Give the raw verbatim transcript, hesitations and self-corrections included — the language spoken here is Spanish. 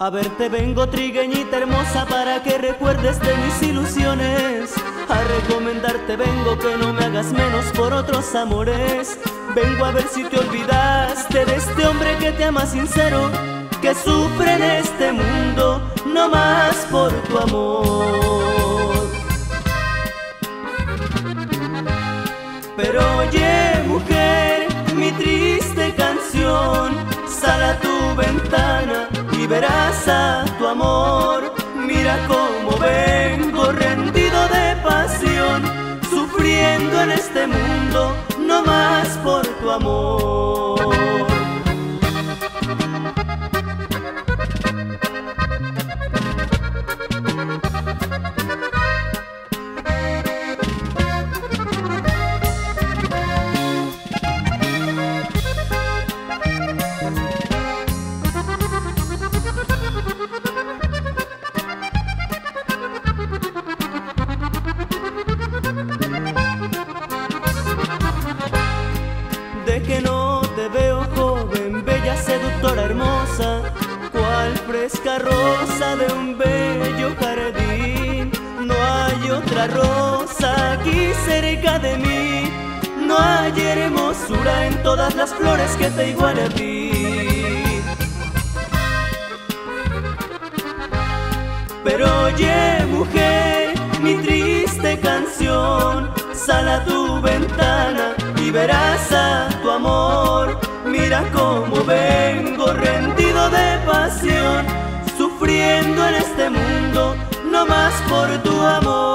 A verte vengo, trigueñita hermosa, para que recuerdes de mis ilusiones. A recomendarte vengo que no me hagas menos por otros amores. Vengo a ver si te olvidaste de este hombre que te ama sincero, que sufre en este mundo no más por tu amor. Pero oye, mujer, mi triste canción, sal a tu ventana y verás a tu amor. Mira cómo vengo rendido de pasión, sufriendo en este mundo no más por tu amor. De que no te veo joven, bella, seductora, hermosa, cual fresca rosa de un bello jardín. No hay otra rosa aquí cerca de mí, no hay hermosura en todas las flores que te iguale a ti. Pero oye, mujer, mi triste canción, sal a tu ventana y verás a tu amor. Mira cómo vengo rendido de pasión, sufriendo en este mundo no más por tu amor.